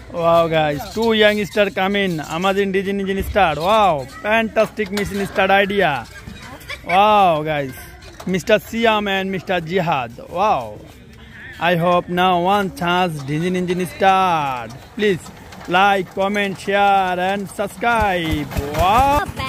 Wow, guys, two youngsters come in. Amazing design engine start. Wow, fantastic mission start idea. Wow, guys, Mr. Siam and Mr. Jihad. Wow, I hope now one chance design engine start. Please like, comment, share, and subscribe. Wow.